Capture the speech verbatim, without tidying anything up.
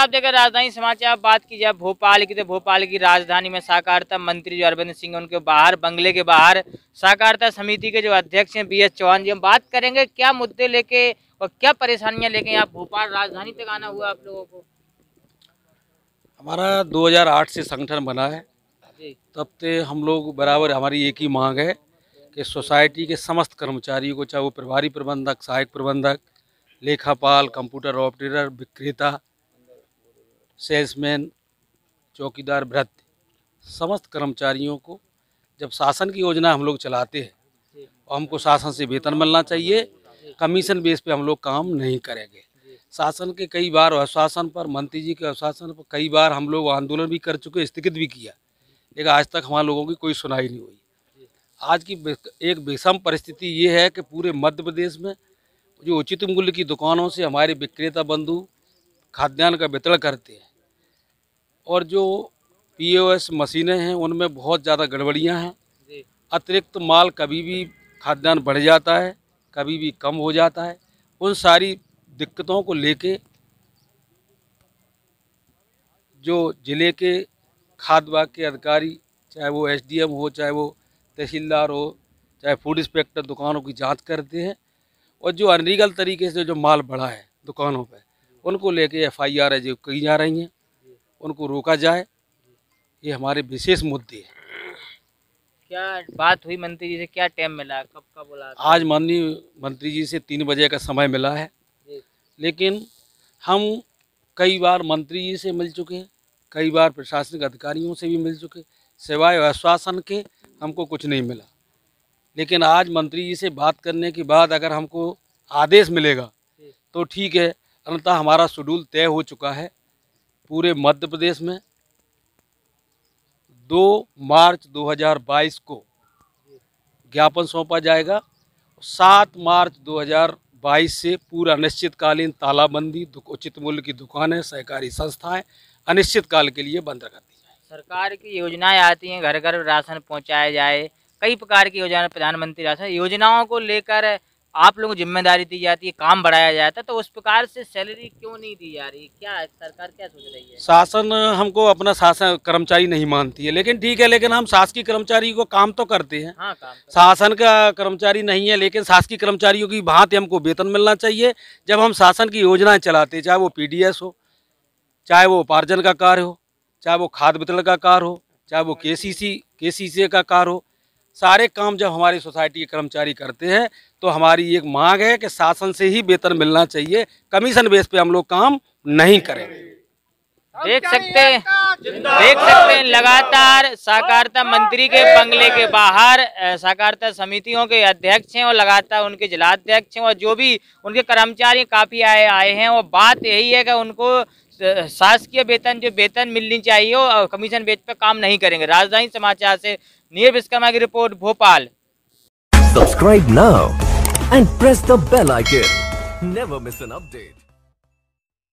आप देखें राजधानी समाचार, बात की जाए भोपाल की, तो भोपाल की राजधानी में सहकारिता मंत्री जो अरविंद सिंह, उनके बाहर बंगले के बाहर सहकारिता समिति के जो अध्यक्ष हैं बी एस चौहान जी, हम बात करेंगे क्या मुद्दे लेके और क्या परेशानियां लेके आप भोपाल राजधानी तक आना हुआ आप लोगों को। हमारा दो हज़ार आठ से संगठन बना है, तब से हम लोग बराबर, हमारी एक ही मांग है कि सोसाइटी के समस्त कर्मचारियों को, चाहे वो प्रभारी प्रबंधक, सहायक प्रबंधक, लेखापाल, कंप्यूटर ऑपरेटर, विक्रेता, सेल्समैन, चौकीदार, भृत्य, समस्त कर्मचारियों को जब शासन की योजना हम लोग चलाते हैं और हमको शासन से वेतन मिलना चाहिए, कमीशन बेस पे हम लोग काम नहीं करेंगे। शासन के कई बार आश्वासन पर, मंत्री जी के आश्वासन पर कई बार हम लोग आंदोलन भी कर चुके, स्थगित भी किया, लेकिन आज तक हमारे लोगों की कोई सुनाई नहीं हुई। आज की एक विषम परिस्थिति ये है कि पूरे मध्य प्रदेश में जो उचित मूल्य की दुकानों से हमारे विक्रेता बंधु खाद्यान्न का वितरण करते हैं, और जो पी ओ एस मशीनें हैं उनमें बहुत ज़्यादा गड़बड़ियां हैं। अतिरिक्त माल कभी भी खाद्यान्न बढ़ जाता है, कभी भी कम हो जाता है। उन सारी दिक्कतों को लेके जो ज़िले के खाद्य विभाग के अधिकारी, चाहे वो एस डी एम हो, चाहे वो तहसीलदार हो, चाहे फूड इंस्पेक्टर, दुकानों की जांच करते हैं, और जो अनलीगल तरीके से जो माल बढ़ा है दुकानों पे, उनको लेके एफ आई आर जो की जा रही हैं, उनको रोका जाए। ये हमारे विशेष मुद्दे हैं। क्या बात हुई मंत्री जी से, क्या टाइम मिला, कब का बोला? आज माननीय मंत्री जी से तीन बजे का समय मिला है, लेकिन हम कई बार मंत्री जी से मिल चुके हैं, कई बार प्रशासनिक अधिकारियों से भी मिल चुके, सिवाय आश्वासन के हमको कुछ नहीं मिला। लेकिन आज मंत्री जी से बात करने के बाद अगर हमको आदेश मिलेगा तो ठीक है, अन्यथा हमारा शेड्यूल तय हो चुका है। पूरे मध्य प्रदेश में दो मार्च दो हज़ार बाईस को ज्ञापन सौंपा जाएगा। सात मार्च दो हज़ार बाईस से पूरा अनिश्चितकालीन तालाबंदी, उचित मूल्य की दुकानें, सहकारी संस्थाएं अनिश्चित काल के लिए बंद रख दी जाए। सरकार की योजनाएं आती हैं, घर घर राशन पहुंचाया जाए, कई प्रकार की योजना, प्रधानमंत्री राशन योजनाओं को लेकर आप लोगों को जिम्मेदारी दी जाती है, काम बढ़ाया जाता है, तो उस प्रकार से सैलरी क्यों नहीं दी जा रही? क्या सरकार क्या सोच रही है? शासन हमको अपना शासन कर्मचारी नहीं मानती है, लेकिन ठीक है, लेकिन हम शासकीय कर्मचारी को काम तो करते हैं। हाँ, काम तो। शासन का कर्मचारी नहीं है, लेकिन शासकीय कर्मचारियों की भांति हमको वेतन मिलना चाहिए। जब हम शासन की योजनाएं चलाते हैं, चाहे वो पी डी एस हो, चाहे वो उपार्जन का कार्य हो, चाहे वो खाद्य वितरण का कार्य हो, चाहे वो के सी सी के सी सी का कार्य हो, सारे काम जब हमारी सोसाइटी के कर्मचारी करते हैं तो हमारी एक मांग है कि शासन से ही वेतन मिलना चाहिए, कमीशन बेस पे हम लोग काम नहीं करेंगे। देख सकते हैं देख सकते हैं लगातार सहकारिता मंत्री के बंगले के बाहर सहकारिता समितियों के अध्यक्ष हैं और लगातार उनके जिलाध्यक्ष हैं और जो भी उनके कर्मचारी काफ़ी आए आए हैं, और बात यही है कि उनको शासकीय वेतन जो वेतन मिलनी चाहिए और कमीशन बेस पर काम नहीं करेंगे। राजधानी समाचार से नीरज विश्वकर्मा की report, Bhopal. Subscribe now and press the bell icon, never miss an update.